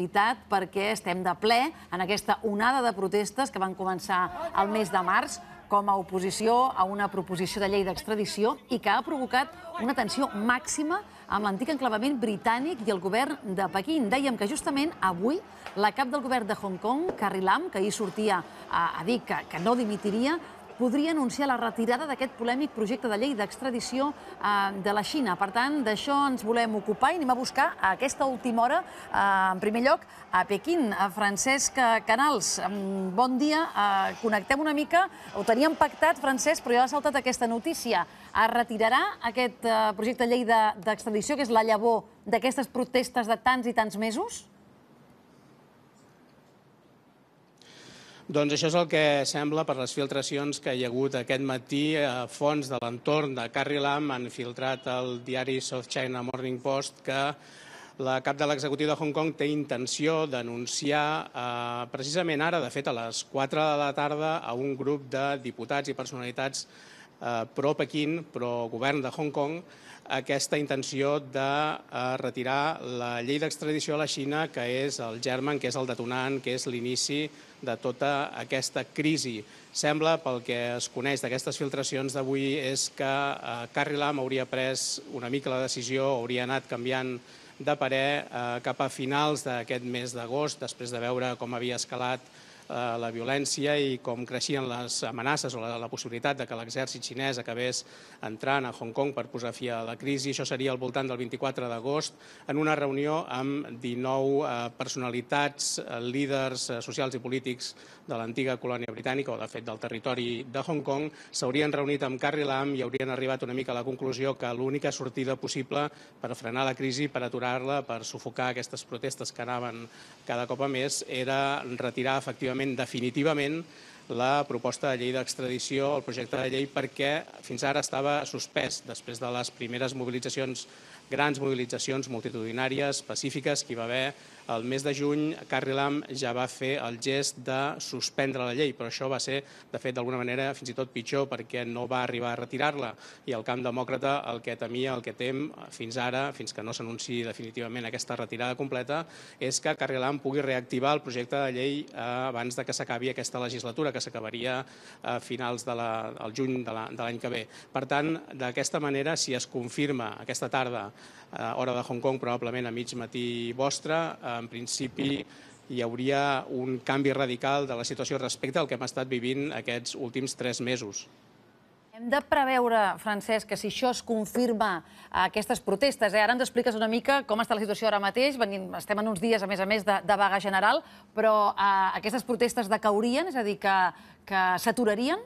perquè estem de ple en aquesta onada de protestes que van començar el mes de març com a oposició a una proposició de llei d'extradició i que ha provocat una tensió màxima amb l'antic enclavament britànic i el govern de Pequín. Dèiem que justament avui la cap del govern de Hong Kong, Carrie Lam, que ahir sortia a dir que no dimitiria, podria anunciar la retirada d'aquest polèmic projecte de llei d'extradició de la Xina. Per tant, d'això ens volem ocupar i anem a buscar a aquesta última hora, en primer lloc, a Pequín. Francesc Canals, bon dia. Connectem una mica. Ho teníem pactat, Francesc, però ja ha saltat aquesta notícia. Es retirarà aquest projecte de llei d'extradició, que és la llavor d'aquestes protestes de tants i tants mesos? Doncs això és el que sembla per les filtracions que hi ha hagut aquest matí. Fonts de l'entorn de Carrie Lam han filtrat al diari South China Morning Post que la cap de l'executiu de Hong Kong té intenció d'anunciar precisament ara, de fet a les 4 de la tarda, a un grup de diputats i personalitats pro-Pequín, pro-govern de Hong Kong, aquesta intenció de retirar la llei d'extradició a la Xina, que és el germen, que és el detonant, que és l'inici de tota aquesta crisi. Sembla, pel que es coneix d'aquestes filtracions d'avui, és que Carrie Lam hauria pres una mica la decisió, hauria anat canviant de parer cap a finals d'aquest mes d'agost, després de veure com havia escalat la violència i com creixien les amenaces o la possibilitat de que l'exèrcit xinès acabés entrant a Hong Kong per posar fi a la crisi. Això seria al voltant del 24 d'agost, en una reunió amb 19 personalitats, líders socials i polítics de l'antiga colònia britànica, o de fet del territori de Hong Kong. S'haurien reunit amb Carrie Lam i haurien arribat una mica a la conclusió que l'única sortida possible per frenar la crisi, per aturar-la, per sufocar aquestes protestes que anaven cada cop a més, era retirar efectivament definitivament la proposta de llei d'extradició, el projecte de llei, perquè fins ara estava suspès després de les primeres mobilitzacions, grans mobilitzacions multitudinàries, pacífiques, que hi va haver el mes de juny. Carrie Lam ja va fer el gest de suspendre la llei, però això va ser, de fet, d'alguna manera fins i tot pitjor, perquè no va arribar a retirar-la. I el camp demòcrata el que temia, el que tem fins ara, fins que no s'anunciï definitivament aquesta retirada completa, és que Carrie Lam pugui reactivar el projecte de llei abans de que s'acabi aquesta legislatura, que s'acabaria a finals del juny de l'any que ve. Per tant, d'aquesta manera, si es confirma aquesta tarda, hora de Hong Kong, probablement a mig matí vostre, en principi hi hauria un canvi radical de la situació respecte al que hem estat vivint aquests últims 3 mesos. Hem de preveure, Francesc, que si això es confirma aquestes protestes, ara ens expliques una mica com està la situació ara mateix, estem en uns dies, a més, de vaga general, però aquestes protestes decaurien, és a dir, que s'aturarien?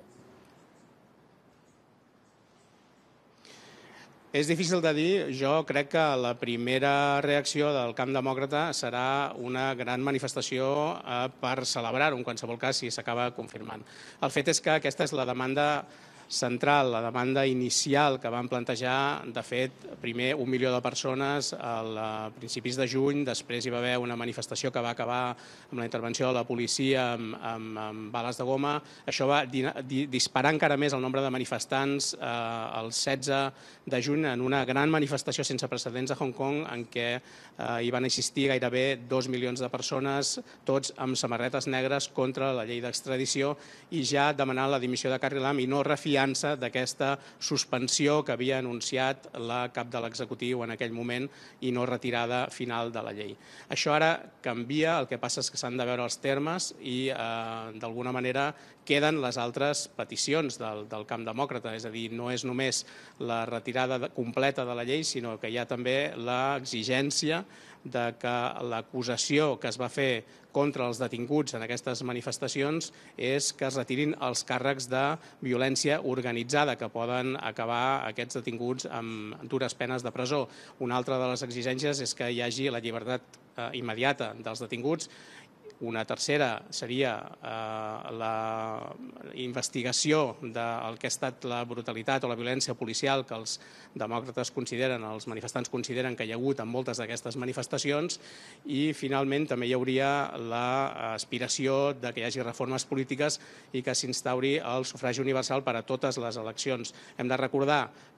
És difícil de dir. Jo crec que la primera reacció del camp demòcrata serà una gran manifestació per celebrar-ho, en qualsevol cas, si s'acaba confirmant. El fet és que aquesta és la demanda central, la demanda inicial que van plantejar, de fet, primer 1 milió de persones a principis de juny, després hi va haver una manifestació que va acabar amb la intervenció de la policia amb bales de goma. Això va disparar encara més el nombre de manifestants el 16 de juny en una gran manifestació sense precedents a Hong Kong en què hi van assistir gairebé 2 milions de persones, tots amb samarretes negres contra la llei d'extradició i ja demanant la dimissió de Carrie Lam i no refiant-se d'aquesta suspensió que havia anunciat la cap de l'executiu en aquell moment i no retirada final de la llei. Això ara canvia, el que passa és que s'han de veure els termes i d'alguna manera queden les altres peticions del camp demòcrata, és a dir, no és només la retirada completa de la llei, sinó que hi ha també l'exigència de que l'acusació que es va fer contra els detinguts en aquestes manifestacions és que es retirin els càrrecs de violència organitzada, que poden acabar aquests detinguts amb dures penes de presó. Una altra de les exigències és que hi hagi la llibertat immediata dels detinguts. Una tercera seria la investigació del que ha estat la brutalitat o la violència policial que els demòcrates consideren, els manifestants consideren que hi ha hagut en moltes d'aquestes manifestacions i finalment també hi hauria l'aspiració de que hi hagi reformes polítiques i que s'instauri el sufragi universal per a totes les eleccions. Hem de recordar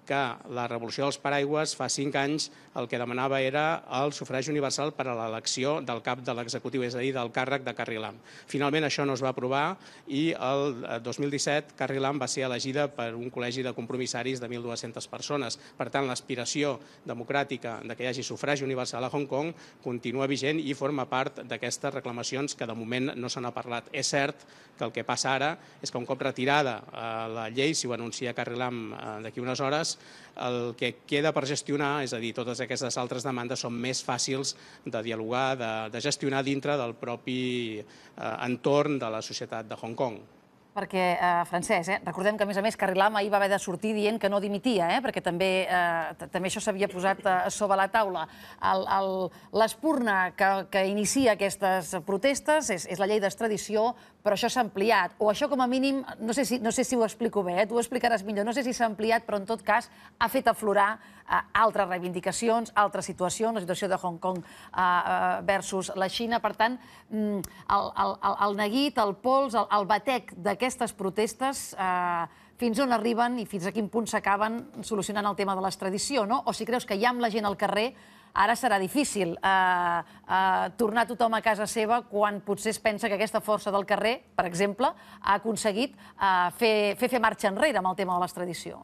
que la revolució dels paraigües fa 5 anys el que demanava era el sufragi universal per a l'elecció del cap de l'executiu, és a dir, del càrrec de Carrie Lam. Finalment això no es va aprovar i el 2017 Carrie Lam va ser elegida per un col·legi de compromissaris de 1.200 persones. Per tant, l'aspiració democràtica de que hi hagi sufragi universal a Hong Kong continua vigent i forma part d'aquestes reclamacions que de moment no se n'ha parlat. És cert que el que passa ara és que un cop retirada la llei, si ho anuncia Carrie Lam d'aquí unes hores, el que queda per gestionar, és a dir, totes aquestes altres demandes són més fàcils de dialogar, de gestionar dintre del propi entorn de la societat de Hong Kong. Perquè, Francesc, recordem que, a més, Carrie Lam ahir va haver de sortir dient que no dimitia, perquè també això s'havia posat sobre la taula. L'espurna que inicia aquestes protestes és la llei d'extradició, però això s'ha ampliat. O això, com a mínim, no sé si ho explico bé, tu ho explicaràs millor, no sé si s'ha ampliat, però en tot cas ha fet aflorar altres reivindicacions, altres situacions, la situació de Hong Kong versus la Xina. Per tant, el neguit, el pols, el batec d'aquestes protestes, fins on arriben i fins a quin punt s'acaben solucionant el tema de l'extradició, no? O si creus que ja amb la gent al carrer ara serà difícil tornar tothom a casa seva quan potser es pensa que aquesta força del carrer, per exemple, ha aconseguit fer marxa enrere amb el tema de l'extradició.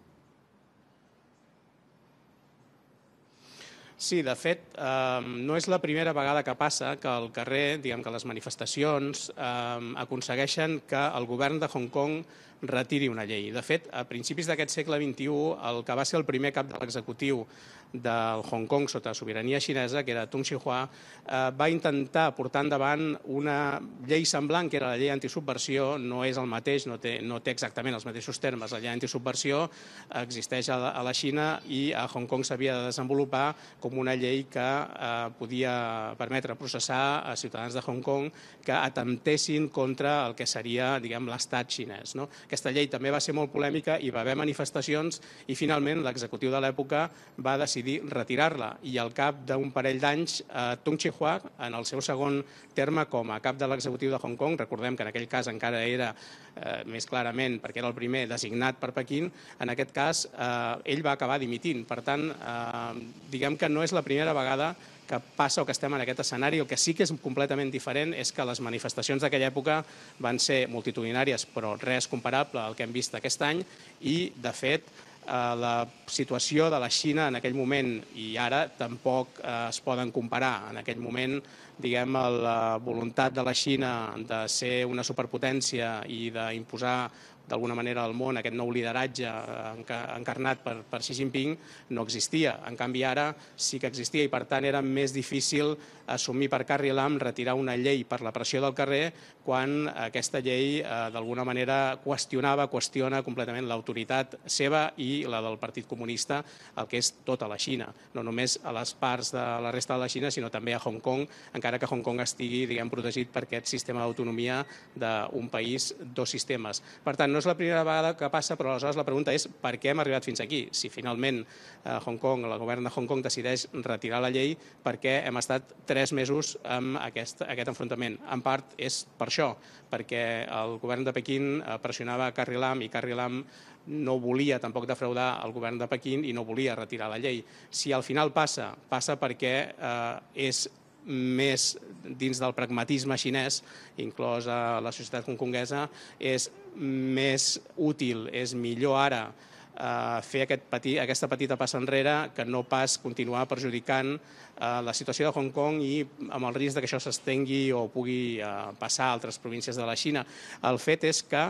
Sí, de fet, no és la primera vegada que passa que al carrer, diguem que les manifestacions aconsegueixen que el govern de Hong Kong retiri una llei. De fet, a principis d'aquest segle XXI, el que va ser el primer cap de l'executiu del Hong Kong sota sobirania xinesa, que era Tung Chee-hua, va intentar portar endavant una llei semblant, que era la llei antisubversió. No és el mateix, no té exactament els mateixos termes. La llei antisubversió existeix a la Xina i a Hong Kong s'havia de desenvolupar com una llei que podia permetre processar a ciutadans de Hong Kong que atemptessin contra el que seria, diguem, l'estat xinès. Aquesta llei també va ser molt polèmica, hi va haver manifestacions i finalment l'executiu de l'època va decidir retirar-la i al cap d'un parell d'anys Tung Chee-hua, en el seu segon terme com a cap de l'executiu de Hong Kong, recordem que en aquell cas encara era més clarament, perquè era el primer designat per Pequín, en aquest cas ell va acabar dimitint. Per tant, diguem que no és la primera vegada que passa o que estem en aquest escenari. El que sí que és completament diferent és que les manifestacions d'aquella època van ser multitudinàries, però res comparable al que hem vist aquest any i, de fet, la situació de la Xina en aquell moment i ara tampoc es poden comparar. En aquell moment, diguem, la voluntat de la Xina de ser una superpotència i d'imposar d'alguna manera al món aquest nou lideratge encarnat per Xi Jinping no existia. En canvi, ara sí que existia i, per tant, era més difícil assumir per Carrie Lam retirar una llei per la pressió del carrer quan aquesta llei d'alguna manera qüestiona completament l'autoritat seva i la del Partit Comunista, el que és tota la Xina. No només a les parts de la resta de la Xina, sinó també a Hong Kong, encara que Hong Kong estigui, diguem, protegit per aquest sistema d'autonomia d'un país, dos sistemes. Per tant, no és la primera vegada que passa, però aleshores la pregunta és per què hem arribat fins aquí? Si finalment Hong Kong, el govern de Hong Kong decideix retirar la llei, per què hem estat 3 mesos amb aquest enfrontament? En part és per això, perquè el govern de Pequín pressionava Carrie Lam i Carrie Lam no volia tampoc defraudar el govern de Pequín i no volia retirar la llei. Si al final passa perquè és més dins del pragmatisme xinès, inclòs a la societat hongkonguesa, és més útil, és millor ara fer aquesta petita passa enrere que no pas continuar perjudicant la situació de Hong Kong i amb el risc que això s'estengui o pugui passar a altres províncies de la Xina. El fet és que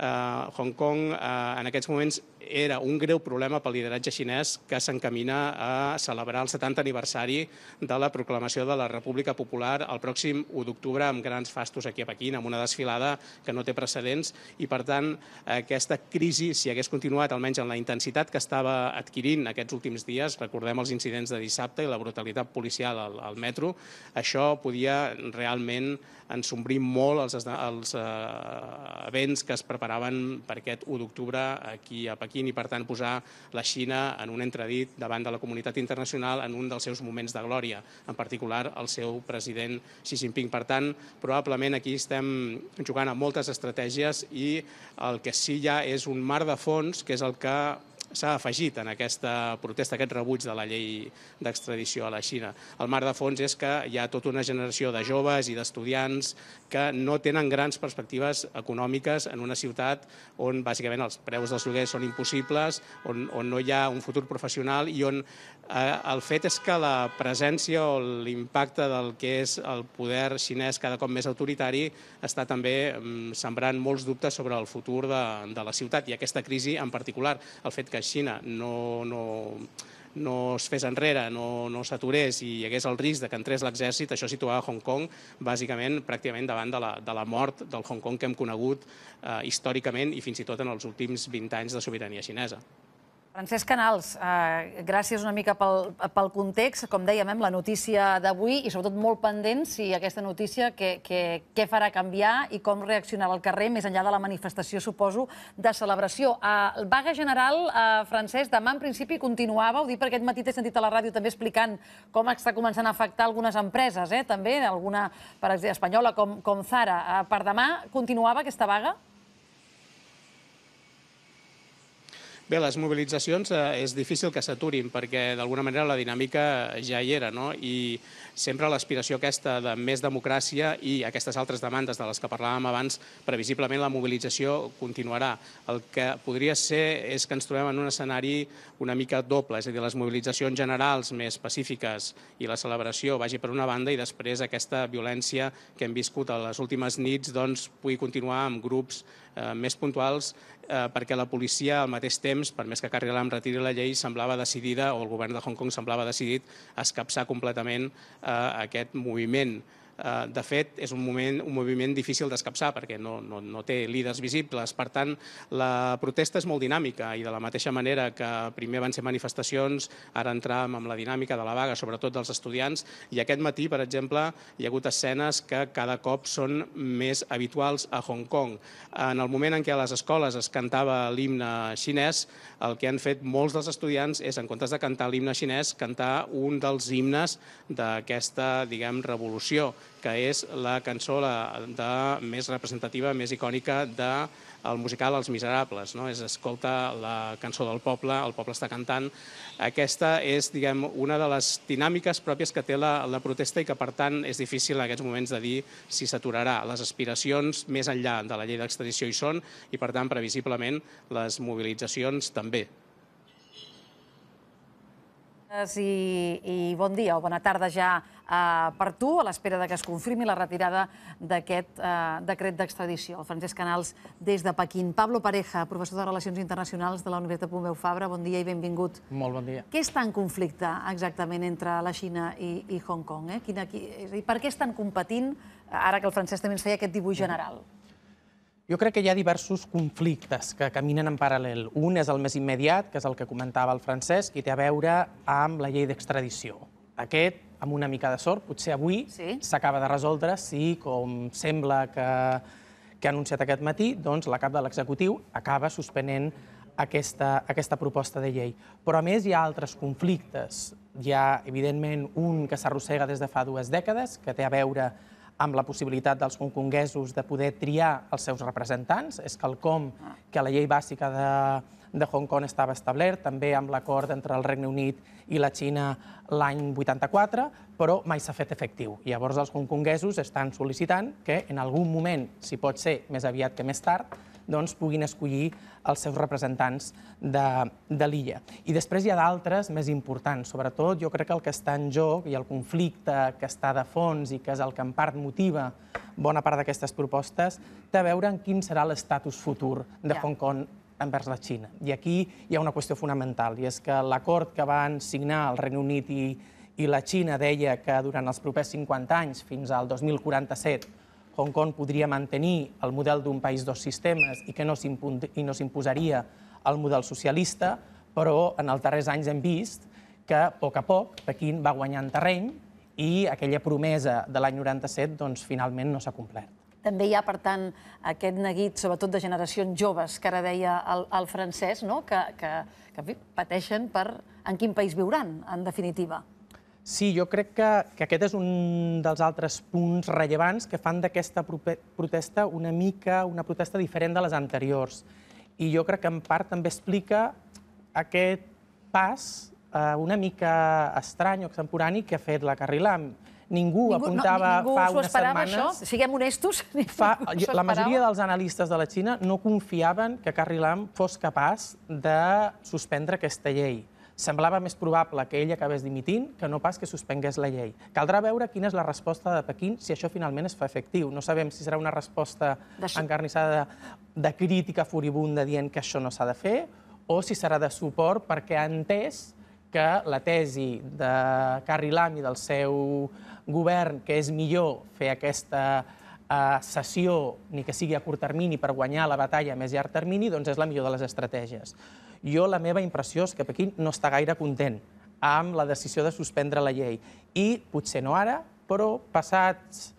Hong Kong en aquests moments era un greu problema pel lideratge xinès que s'encamina a celebrar el 70 aniversari de la proclamació de la República Popular el pròxim 1 d'octubre amb grans fastos aquí a Pequín, amb una desfilada que no té precedents i, per tant, aquesta crisi, si hagués continuat almenys en la intensitat que estava adquirint aquests últims dies, recordem els incidents de dissabte i la brutalitat policial al metro, això podia realment ensombrir molt els events que es preparaven per aquest 1 d'octubre aquí a Pequín i, per tant, posar la Xina en un entredit davant de la comunitat internacional en un dels seus moments de glòria, en particular el seu president Xi Jinping. Per tant, probablement aquí estem jugant a moltes estratègies i el que sí ja és un mar de fons, que és el que s'ha afegit en aquesta protesta, aquest rebuig de la llei d'extradició a la Xina. El marc de fons és que hi ha tota una generació de joves i d'estudiants que no tenen grans perspectives econòmiques en una ciutat on bàsicament els preus dels lloguers són impossibles, on no hi ha un futur professional i on el fet és que la presència o l'impacte del que és el poder xinès cada cop més autoritari està també sembrant molts dubtes sobre el futur de la ciutat i aquesta crisi en particular. El fet que Xina no es fes enrere, no s'aturés i hi hagués el risc de que entrés l'exèrcit, això situava Hong Kong bàsicament pràcticament davant de la mort del Hong Kong que hem conegut històricament i fins i tot en els últims 20 anys de sobirania xinesa. Francesc Canals, gràcies una mica pel context. Com dèiem, la notícia d'avui i sobretot molt pendent si aquesta notícia què farà canviar i com reaccionarà al carrer, més enllà de la manifestació, suposo, de celebració. Vaga general, Francesc, demà en principi continuava, ho dic perquè aquest matí t'he sentit a la ràdio també explicant com està començant a afectar algunes empreses, també, alguna, per exemple, espanyola com Zara. Per demà continuava aquesta vaga? Bé, les mobilitzacions és difícil que s'aturin perquè d'alguna manera la dinàmica ja hi era, no? I sempre l'aspiració aquesta de més democràcia i aquestes altres demandes de les que parlàvem abans, previsiblement la mobilització continuarà. El que podria ser és que ens trobem en un escenari una mica doble, és a dir, les mobilitzacions generals més pacífiques i la celebració vagi per una banda i després aquesta violència que hem viscut a les últimes nits pugui continuar amb grups més puntuals perquè la policia al mateix temps, per més que Carrie Lam retiri la llei, semblava decidida, o el govern de Hong Kong semblava decidit a escapçar completament aquest moviment. De fet, és un moviment difícil d'escapçar perquè no té líders visibles. Per tant, la protesta és molt dinàmica i de la mateixa manera que primer van ser manifestacions, ara entrem amb la dinàmica de la vaga, sobretot dels estudiants, i aquest matí, per exemple, hi ha hagut escenes que cada cop són més habituals a Hong Kong. En el moment en què a les escoles es cantava l'himne xinès, el que han fet molts dels estudiants és, en comptes de cantar l'himne xinès, cantar un dels himnes d'aquesta, diguem, revolució, que és la cançó més representativa, més icònica del musical Els Miserables. És escolta la cançó del poble, el poble està cantant. Aquesta és, diguem, una de les dinàmiques pròpies que té la protesta i que, per tant, és difícil en aquests moments de dir si s'aturarà. Les aspiracions més enllà de la llei d'extradició hi són i, per tant, previsiblement, les mobilitzacions també. I bon dia o bona tarda ja per tu, a l'espera que es confirmi la retirada d'aquest decret d'extradició. Francesc Canals, des de Pequín. Pablo Pareja, professor de Relacions Internacionals de la Universitat Pompeu Fabra, bon dia i benvingut. Molt bon dia. Què està en conflicte exactament entre la Xina i Hong Kong? Per què estan competint, ara que el Francesc també ens feia aquest dibuix general? Jo crec que hi ha diversos conflictes que caminen en paral·lel. Un és el més immediat, que és el que comentava el Francesc, i té a veure amb la llei d'extradició. Aquest, amb una mica de sort, potser avui s'acaba de resoldre si, com sembla que ha anunciat aquest matí, doncs la cap de l'executiu acaba suspenent aquesta proposta de llei. Però, a més, hi ha altres conflictes. Hi ha, evidentment, un que s'arrossega des de fa 2 dècades, que té a veure amb la possibilitat dels hongkonguesos de poder triar els seus representants. És quelcom que a la llei bàsica de Hong Kong estava establert, també amb l'acord entre el Regne Unit i la Xina l'any 84, però mai s'ha fet efectiu. Llavors els hongkonguesos estan sol·licitant que en algun moment, si pot ser més aviat que més tard, doncs puguin escollir els seus representants de l'illa. I després hi ha d'altres més importants. Sobretot, jo crec que el que està en joc i el conflicte que està de fons i que és el que en part motiva bona part d'aquestes propostes, té a veure amb quin serà l'estatus futur de Hong Kong envers la Xina. I aquí hi ha una qüestió fonamental, i és que l'acord que van signar el Regne Unit i la Xina deia que durant els propers 50 anys, fins al 2047, Hong Kong podria mantenir el model d'un país dos sistemes i que no s'imposaria el model socialista, però en els darrers anys hem vist que, a poc, Pequín va guanyant terreny i aquella promesa de l'any 97 doncs, finalment no s'ha complert. També hi ha, per tant, aquest neguit, sobretot de generacions joves, que ara deia el Francesc, que pateixen per en quin país viuran, en definitiva. Sí, jo crec que aquest és un dels altres punts rellevants que fan d'aquesta protesta una protesta diferent de les anteriors. I jo crec que en part també explica aquest pas una mica estrany o extemporani que ha fet la Carrie Lam. Ningú apuntava fa unes setmanes... Siguem honestos. La majoria dels analistes de la Xina no confiaven que Carrie Lam fos capaç de suspendre aquesta llei. Semblava més probable que ell acabés dimitint que no pas que suspengués la llei. Caldrà veure quina és la resposta de Pequín si això finalment es fa efectiu. No sabem si serà una resposta encarnissada de crítica furibunda dient que això no s'ha de fer o si serà de suport perquè ha entès que la tesi de Carrie Lam i del seu govern, que és millor fer aquesta cessió, ni que sigui a curt termini, per guanyar la batalla a més llarg termini, doncs és la millor de les estratègies. Jo, la meva impressió és que Pequín no està gaire content amb la decisió de suspendre la llei. I, potser no ara, però passats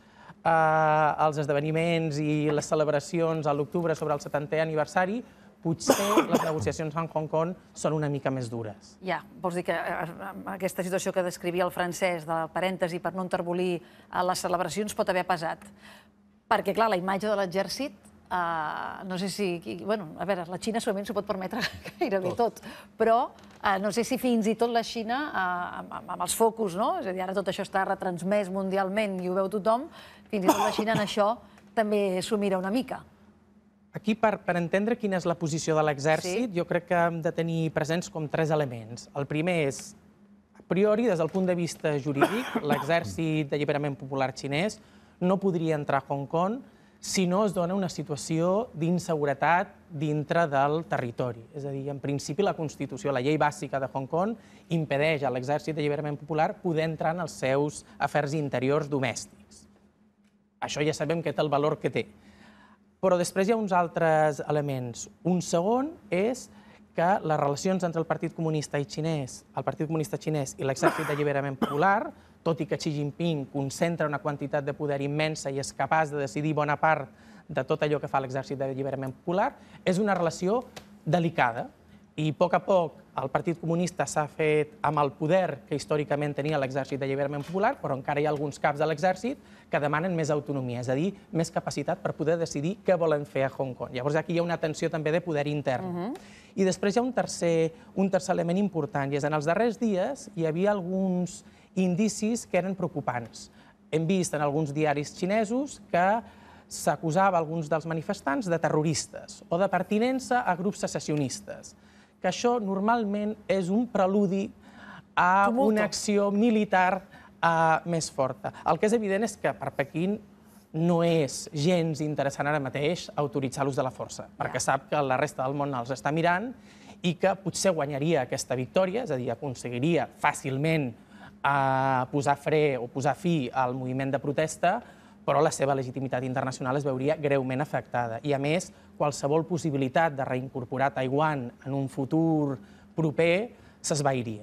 els esdeveniments i les celebracions a l'octubre sobre el 70è aniversari, potser les negociacions amb Hong Kong són una mica més dures. Ja, vols dir que aquesta situació que descrivia el francès, de parèntesi per no enterbolir les celebracions, pot haver pesat. Perquè, clar, la imatge de l'exèrcit, no sé si... Bueno, a veure, la Xina segurament s'ho pot permetre gairebé tot, però no sé si fins i tot la Xina, amb els focus, no? És a dir, ara tot això està retransmès mundialment i ho veu tothom, fins i tot la Xina en això també s'ho mira una mica. Aquí, per entendre quina és la posició de l'exèrcit, jo crec que hem de tenir presents com 3 elements. El primer és, a priori, des del punt de vista jurídic, l'exèrcit d'alliberament popular xinès no podria entrar a Hong Kong si no es dona una situació d'inseguretat dintre del territori. És a dir, en principi, la Constitució, la llei bàsica de Hong Kong, impedeix a l'exèrcit d'alliberament popular poder entrar en els seus afers interiors domèstics. Això ja sabem que té el valor que té. Però després hi ha uns altres elements. Un segon és que les relacions entre el Partit Comunista xinès i l'Exèrcit d'Alliberament Popular, tot i que Xi Jinping concentra una quantitat de poder immensa i és capaç de decidir bona part de tot allò que fa l'Exèrcit d'Alliberament Popular, és una relació delicada. I a poc el Partit Comunista s'ha fet amb el poder que històricament tenia l'Exèrcit d'Alliberament Popular, però encara hi ha alguns caps de l'exèrcit que demanen més autonomia, és a dir, més capacitat per poder decidir què volen fer a Hong Kong. Llavors aquí hi ha una tensió també de poder intern. I després hi ha un tercer element important, i és en els darrers dies hi havia alguns indicis que eren preocupants. Hem vist en alguns diaris xinesos que s'acusava alguns dels manifestants de terroristes o de pertinença a grups secessionistes, que això normalment és un preludi a una acció militar més forta. El que és evident és que per Pequín no és gens interessant ara mateix autoritzar l'ús de la força, perquè sap que la resta del món els està mirant i que potser guanyaria aquesta victòria, és a dir, aconseguiria fàcilment posar fre o posar fi al moviment de protesta, però la seva legitimitat internacional es veuria greument afectada. I, a més, qualsevol possibilitat de reincorporar Taiwan en un futur proper s'esvairia.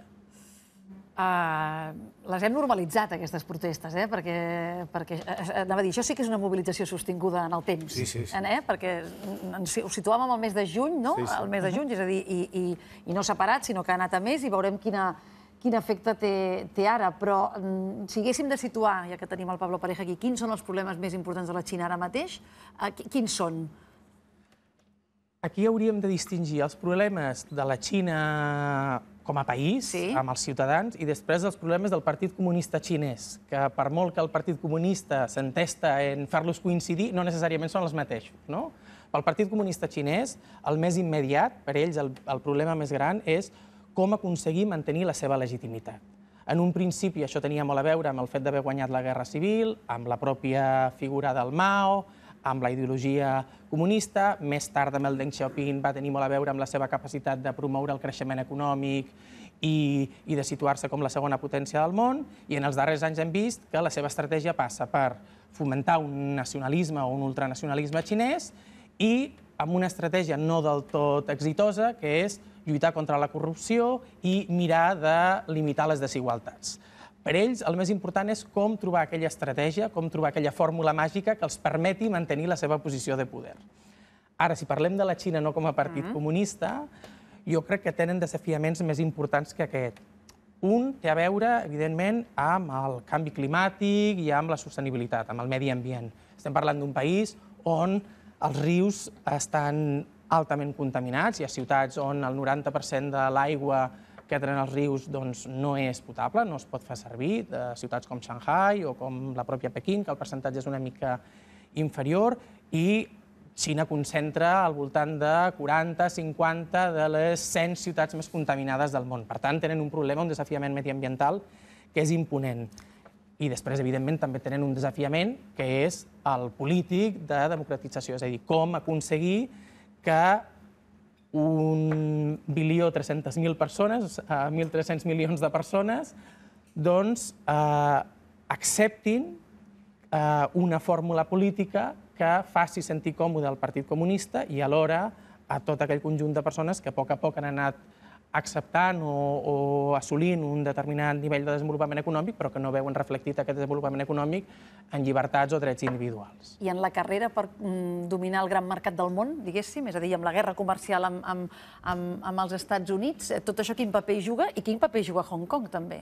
Les hem normalitzat, aquestes protestes, perquè, anava a dir, això sí que és una mobilització sostinguda en el temps, perquè ho situàvem al mes de juny, no? El mes de juny, és a dir, i no s'ha parat, sinó que ha anat a més i veurem quin efecte té ara. Però si haguéssim de situar, ja que tenim el Pablo Pareja aquí, quins són els problemes més importants de la Xina ara mateix, quins són? Aquí hauríem de distingir els problemes de la Xina com a país, amb els ciutadans, i després els problemes del Partit Comunista xinès, que per molt que el Partit Comunista s'entesta en fer-los coincidir, no necessàriament són els mateixos. Pel Partit Comunista xinès, el més immediat, per ells el problema més gran, és com aconseguir mantenir la seva legitimitat. En un principi això tenia molt a veure amb el fet d'haver guanyat la Guerra Civil, amb la pròpia figura del Mao, amb la ideologia comunista. Més tard, amb el Deng Xiaoping, va tenir molt a veure amb la seva capacitat de promoure el creixement econòmic i de situar-se com la segona potència del món. I en els darrers anys hem vist que la seva estratègia passa per fomentar un nacionalisme o un ultranacionalisme xinès i amb una estratègia no del tot exitosa, que és lluitar contra la corrupció i mirar de limitar les desigualtats. Per ells, el més important és com trobar aquella estratègia, com trobar aquella fórmula màgica que els permeti mantenir la seva posició de poder. Ara, si parlem de la Xina no com a partit comunista, jo crec que tenen desafiaments més importants que aquest. Un té a veure, evidentment, amb el canvi climàtic i amb la sostenibilitat, amb el medi ambient. Estem parlant d'un país on els rius estan altament contaminats. Hi ha ciutats on el 90% de l'aigua que tenen els rius no és potable, no es pot fer servir, ciutats com Shanghai o com la pròpia Pequín, que el percentatge és una mica inferior, i Xina concentra al voltant de 40-50 de les 100 ciutats més contaminades del món. Per tant, tenen un problema, un desafiament mediambiental que és imponent. I després, evidentment, també tenen un desafiament que és el polític de democratització, és a dir, com aconseguir que 1.300.000 persones, 1.300 milions de persones, doncs acceptin una fórmula política que faci sentir còmode al Partit Comunista i alhora a tot aquell conjunt de persones que a poc han anat acceptant o assolint un determinat nivell de desenvolupament econòmic, però que no veuen reflectit aquest desenvolupament econòmic en llibertats o drets individuals. I en la carrera per dominar el gran mercat del món, diguéssim, és a dir, amb la guerra comercial amb els Estats Units, tot això quin paper hi juga i quin paper juga Hong Kong, també?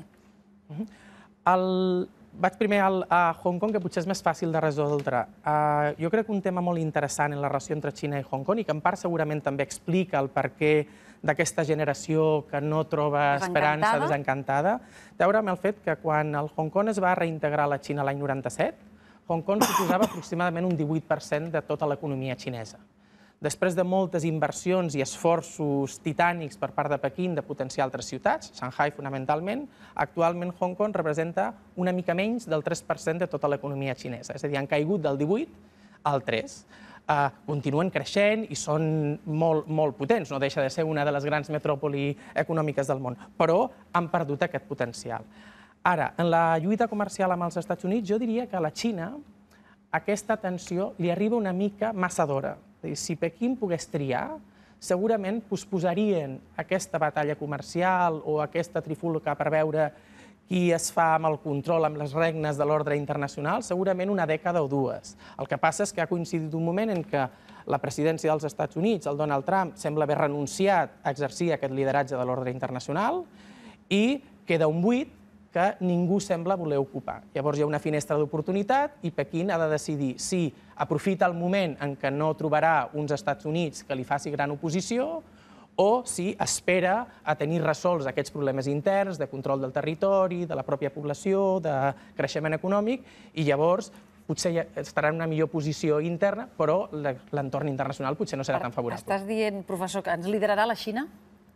Vaig primer a Hong Kong, que potser és més fàcil de resoldre. Jo crec que un tema molt interessant en la relació entre Xina i Hong Kong, i que en part segurament també explica el perquè d'aquesta generació que no troba esperança, desencantada, té a veure amb el fet que quan el Hong Kong es va reintegrar a la Xina l'any 97, Hong Kong suposava aproximadament un 18% de tota l'economia xinesa. Després de moltes inversions i esforços titànics per part de Pequín de potenciar altres ciutats, Shanghai fonamentalment, actualment Hong Kong representa una mica menys del 3% de tota l'economia xinesa. És a dir, han caigut del 18 al 3. Continuen creixent i són molt potents, no deixa de ser una de les grans metròpolis econòmiques del món, però han perdut aquest potencial. Ara, en la lluita comercial amb els Estats Units, jo diria que a la Xina aquesta tensió li arriba una mica massa d'hora. Si Pequín pogués triar, segurament posposarien aquesta batalla comercial o aquesta trifulca per veure qui es fa amb el control, amb les regnes de l'ordre internacional, segurament una dècada o dues. El que passa és que ha coincidit un moment en què la presidència dels Estats Units, el Donald Trump, sembla haver renunciat a exercir aquest lideratge de l'ordre internacional i queda un buit que ningú sembla voler ocupar. Llavors hi ha una finestra d'oportunitat i Pequín ha de decidir si aprofita el moment en què no trobarà uns Estats Units que li faci gran oposició o si espera a tenir resolts aquests problemes interns de control del territori, de la pròpia població, de creixement econòmic, i llavors potser estarà en una millor posició interna, però l'entorn internacional potser no serà tan favorable. Estàs dient, professor, que ens liderarà la Xina?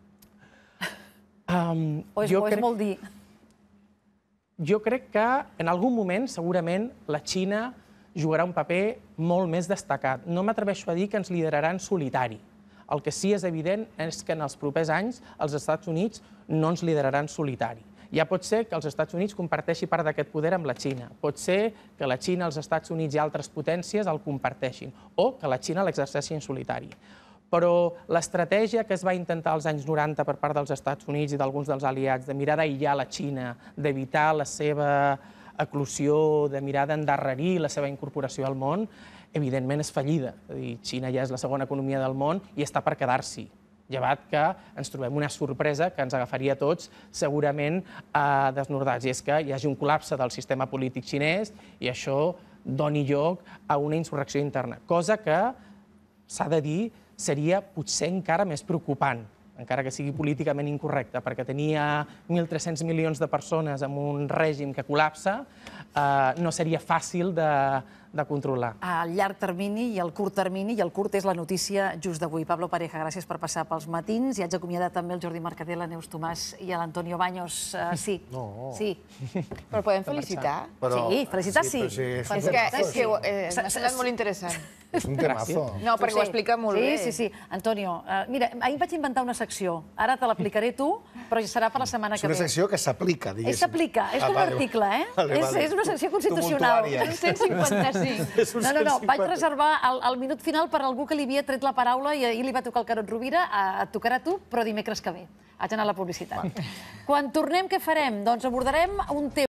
O és molt dir? Jo crec que en algun moment, segurament, la Xina jugarà un paper molt més destacat. No m'atreveixo a dir que ens liderarà en solitari. El que sí és evident és que en els propers anys els Estats Units no ens lideraran en solitari. Ja pot ser que els Estats Units comparteixi part d'aquest poder amb la Xina. Pot ser que la Xina, els Estats Units i altres potències el comparteixin, o que la Xina l'exerceixi en solitari. Però l'estratègia que es va intentar als anys 90 per part dels Estats Units i d'alguns dels aliats de mirar d'aïllar la Xina, d'evitar la seva eclosió, de mirar d'endarrerir la seva incorporació al món, evidentment és fallida. És a dir, Xina ja és la segona economia del món i està per quedar-s'hi, llevat que ens trobem una sorpresa que ens agafaria a tots segurament desnordats, i és que hi hagi un col·lapse del sistema polític xinès i això doni lloc a una insurrecció interna, cosa que, s'ha de dir, seria potser encara més preocupant, encara que sigui políticament incorrecte, perquè tenia 1.300 milions de persones amb un règim que col·lapsa, no seria fàcil de controlar. A llarg termini i al curt termini, i el curt és la notícia just d'avui. Pablo Pareja, gràcies per passar pels matins, i haig d'acomiadar també el Jordi Mercader, la Neus Tomàs i l'Antonio Baños. Sí. Sí. Però podem felicitar? Sí, felicitar sí. És que m'ha semblat molt interessant. És un temazo. No, perquè ho explica molt bé. Sí. Antonio, mira, ahir vaig inventar una secció. Ara te l'aplicaré tu, però ja serà per la setmana que ve. És una secció que s'aplica, diguéssim. S'aplica, és com l'article, eh? És una secció constitucional. 155. No, vaig reservar el minut final per algú que li havia tret la paraula i ahir li va tocar el Carot Rovira. Et tocarà a tu, però dimecres que ve. Haig d'anar a la publicitat. Quan tornem, què farem? Doncs abordarem un tema